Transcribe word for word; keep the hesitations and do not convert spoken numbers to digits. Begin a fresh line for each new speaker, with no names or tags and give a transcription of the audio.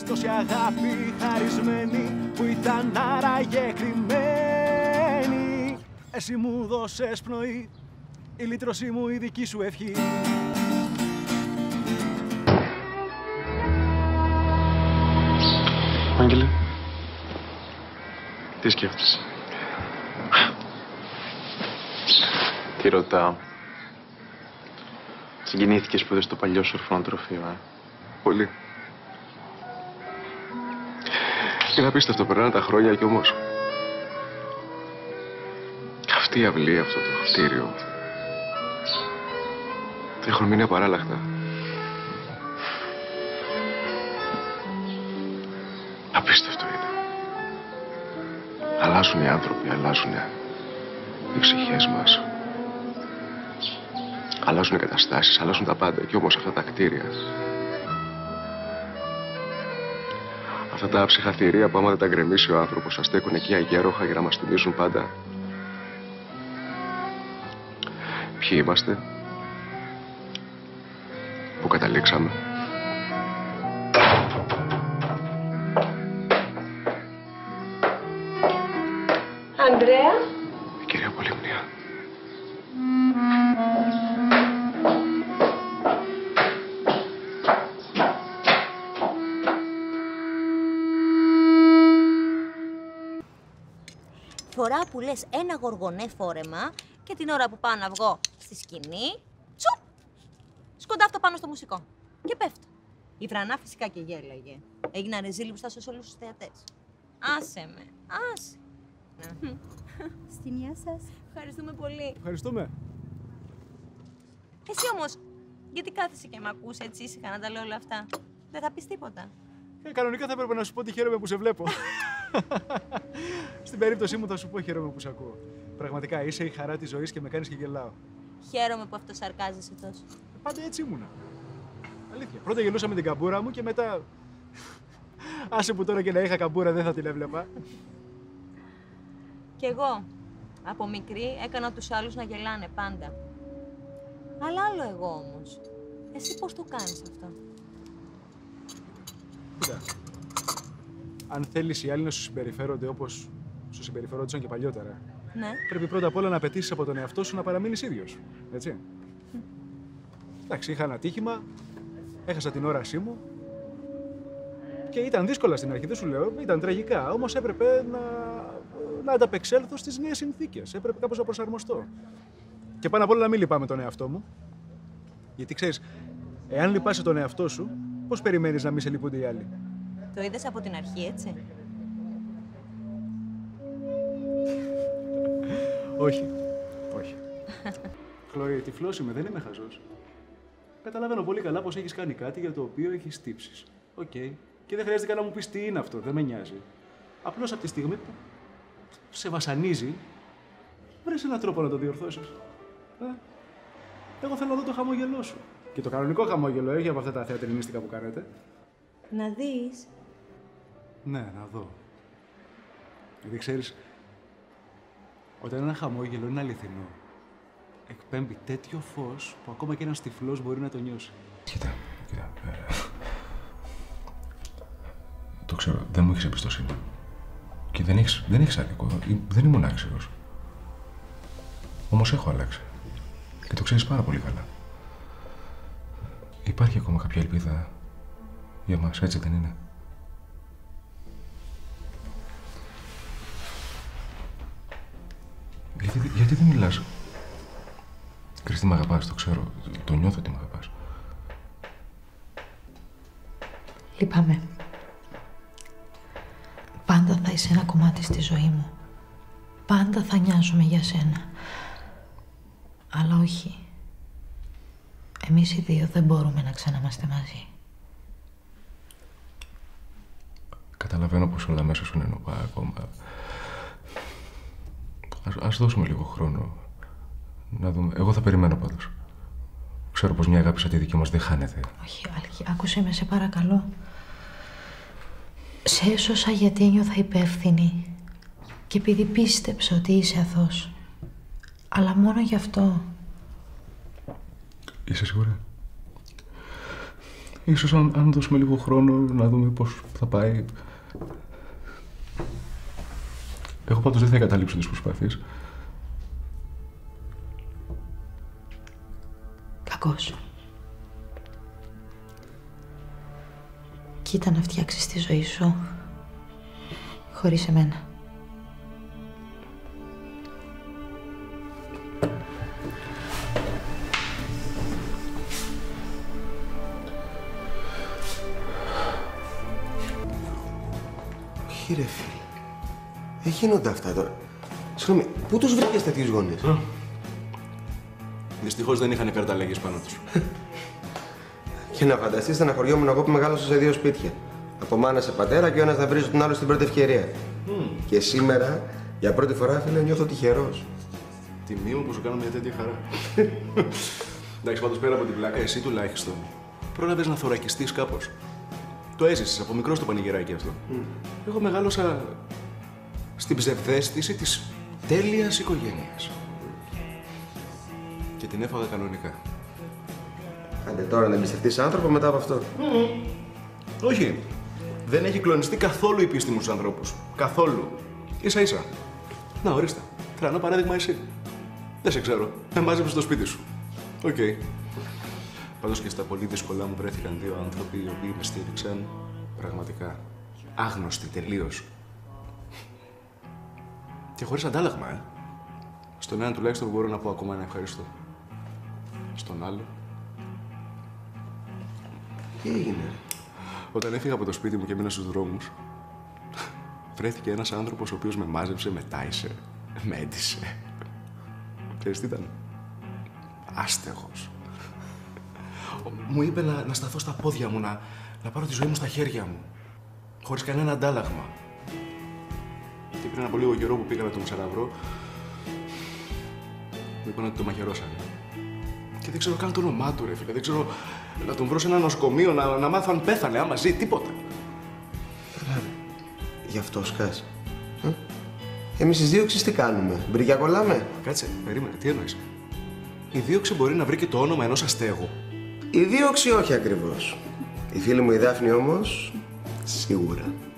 μας τόση αγάπη χαρισμένη που ήταν άραγε κρυμμένη. Εσύ μου δώσες πνοή, η λύτρωσή μου η δική σου ευχή.
Άγγελε, τι σκέφτεσαι? Τι ρωτάω? Συγκινήθηκες που είδες το παλιό σου ορφανοτροφείο, ε? Πολύ. Είναι απίστευτο, περνάνε τα χρόνια κι όμως αυτή η αυλή, αυτό το κτίριο έχουν μείνει απαράλλαχτα. Απίστευτο είναι. Αλλάζουν οι άνθρωποι, αλλάζουν οι ψυχές μας. Αλλάζουν οι καταστάσεις, αλλάζουν τα πάντα. Κι όμως αυτά τα κτίρια, αυτά τα ψυχαθηρία που άμα δεν τα γκρεμίσει ο άνθρωπος, θα στέκουν εκεί αγέροχα για να μας θυμίζουν πάντα ποιοι είμαστε, πού καταλήξαμε.
Ανδρέα.
Η κυρία Πολυμνία.
Φορά που λες ένα γοργονέ φόρεμα και την ώρα που πάω να βγω στη σκηνή, τσουπ, σκοντάφτω πάνω στο μουσικό και πέφτω. Η Βρανά φυσικά και γέλαγε. Έγινα ρεζίλη μπροστά σε όλους τους θεατές. Άσε με, άσε.
Στη μία σας.
Ευχαριστούμε πολύ.
Ευχαριστούμε.
Εσύ όμως, γιατί κάθεσαι και με ακούς έτσι ήσυχα να τα λέω όλα αυτά? Δεν θα πεις τίποτα?
Ε, κανονικά θα έπρεπε να σου πω ότι χαίρομαι που σε βλέπω. Στην περίπτωσή μου θα σου πω χαίρομαι που σε ακούω. Πραγματικά είσαι η χαρά της ζωής και με κάνεις και γελάω.
Χαίρομαι που αυτό σαρκάζεσαι τόσο.
Ε, πάντα έτσι ήμουνα. Αλήθεια. Πρώτα γελούσα με την καμπούρα μου και μετά... Άσε που τώρα και να είχα καμπούρα δεν θα την έβλεπα.
Κι εγώ, από μικρή, έκανα τους άλλους να γελάνε πάντα. Αλλά άλλο εγώ όμως. Εσύ πώς το κάνεις αυτό?
Κοίτα, αν θέλεις οι άλλοι να σου συμπεριφέρονται όπως σου συμπεριφερόντουσαν και παλιότερα,
Ναι.
πρέπει πρώτα απ' όλα να απαιτήσεις από τον εαυτό σου να παραμείνεις ίδιος. Έτσι. Εντάξει, είχα ένα ατύχημα, έχασα την όρασή μου και ήταν δύσκολα στην αρχή, δεν σου λέω, ήταν τραγικά. Όμως έπρεπε να, να ανταπεξέλθω στις νέες συνθήκες. Έπρεπε κάπως να προσαρμοστώ. Και πάνω απ' όλα να μην λυπάμαι τον εαυτό μου. Γιατί ξέρεις, εάν λυπάσαι τον εαυτό σου, πώς περιμένεις να μην σε λυπούνται οι άλλοι?
Το είδες από την αρχή, έτσι?
Όχι. Όχι. Χλωή, τυφλός είμαι, δεν είμαι χαζός. Καταλαβαίνω πολύ καλά πως έχεις κάνει κάτι για το οποίο έχεις τύψεις. Οκ. Okay. Και δεν χρειάζεται καν να μου πεις τι είναι αυτό, δεν με νοιάζει. Απλώς από τη στιγμή που σε βασανίζει, βρες έναν τρόπο να το διορθώσεις. Ε? Εγώ θέλω να δω το χαμόγελό σου. Και το κανονικό χαμόγελο, έχει από αυτά τα θεατρινίστικα που κάνετε.
Να δεις.
Ναι, να δω. Γιατί ξέρεις, όταν ένα χαμόγελο είναι αληθινό, εκπέμπει τέτοιο φως που ακόμα και ένας τυφλός μπορεί να το νιώσει.
Κοίτα, κοίτα. Ε, το ξέρω, δεν μου έχεις εμπιστοσύνη. Και δεν έχεις, δεν έχεις άδικο. Δεν ήμουν άξιος. Όμως έχω αλλάξει. Και το ξέρεις πάρα πολύ καλά. Υπάρχει ακόμα κάποια ελπίδα για μας, έτσι δεν είναι? Γιατί, γιατί δεν μιλάς? Κρίστη, μ' αγαπάς, το ξέρω. Το νιώθω ότι μ' αγαπάς.
Λυπάμαι. Πάντα θα είσαι ένα κομμάτι στη ζωή μου. Πάντα θα νοιάζομαι για σένα. Αλλά όχι. Εμείς οι δύο δεν μπορούμε να ξαναμαστε μαζί.
Καταλαβαίνω πως όλα μέσα σου είναι νοπά ακόμα. Ας, ας δώσουμε λίγο χρόνο. Να δούμε. Εγώ θα περιμένω πάντως. Ξέρω πως μια αγάπη σαν τη δική μας δεν χάνεται.
Όχι, Άλκη, άκουσε με, σε παρακαλώ. Σε έσωσα γιατί ένιωθα υπεύθυνη. Και επειδή πίστεψα ότι είσαι αθώος. Αλλά μόνο γι' αυτό.
Είσαι σίγουρη? Ίσως αν, αν δώσουμε λίγο χρόνο να δούμε πώς θα πάει. Εγώ πάντως δεν θα εγκαταλείψω τις προσπάθειες.
Κακός. Κοίτα να φτιάξεις τη ζωή σου χωρίς εμένα.
Όχι ρε φίλε. Δεν γίνονται αυτά τώρα. Συγγνώμη, πού τους βρήκες τέτοιους γονείς?
Δυστυχώς δεν είχαν καρταλέγγες πάνω τους.
Και να φανταστείς, στεναχωριόμουν εγώ που μεγάλωσα σε δύο σπίτια. Από μάνα σε πατέρα και ο ένας να βρίζει τον άλλο στην πρώτη ευκαιρία. Mm. Και σήμερα, για πρώτη φορά, φίλε, νιώθω τυχερός.
Τιμή μου που σου κάνω μια τέτοια χαρά. Εντάξει, πάντως πέρα από την πλάκα, εσύ τουλάχιστον πρόλαβες να θωρακιστείς κάπως. Το έζησες από μικρό στο πανηγυράκι αυτό. Mm. Εγώ μεγάλωσα στην ψευδαίσθηση της τέλειας οικογένειας. Και την έφαγα κανονικά.
Άντε τώρα να εμπιστευτείς άνθρωπο μετά από αυτό.
Mm. Όχι. Δεν έχει κλονιστεί καθόλου η πίστη μου στους ανθρώπους. Καθόλου. Ίσα ίσα. Να, ορίστε. Τρανό παράδειγμα εσύ. Δεν σε ξέρω. Με μάζεψες στο σπίτι σου. Οκ. Okay. Πάντως και στα πολύ δύσκολα μου βρέθηκαν δύο άνθρωποι οι οποίοι με στήριξαν πραγματικά. Άγνωστοι τελείως. Και χωρίς αντάλλαγμα, ε. Στον έναν τουλάχιστον μπορώ να πω ακόμα ένα ευχαριστώ. Στον άλλο.
Τι έγινε?
Όταν έφυγα από το σπίτι μου και έμεινα στους δρόμους, βρέθηκε ένας άνθρωπος ο οποίος με μάζεψε, με τάισε, με έντυσε. Ξέρεις τι ήταν? Άστεγος. Μου είπε να, να σταθώ στα πόδια μου, να, να πάρω τη ζωή μου στα χέρια μου, χωρίς κανένα αντάλλαγμα. Και πριν από λίγο καιρό που πήγα να τον ξαναβρω, μου είπαν ότι το μαχαιρώσανε. Και δεν ξέρω καν το όνομά του, ρε φίλε. Δεν ξέρω να τον βρω σε ένα νοσοκομείο, να, να μάθω αν πέθανε, άμα ζει, τίποτα.
Καλά, γι' αυτό σκάς. Ε? Εμείς στις δίωξεις τι κάνουμε, μπρικιά κολλάμε?
Κάτσε, περίμενε, τι εννοείς? Η δίωξη μπορεί να βρει και το όνομα ενός αστέγου.
Η δίωξη όχι ακριβώς. Η φίλη μου η Δάφνη όμως, σίγουρα.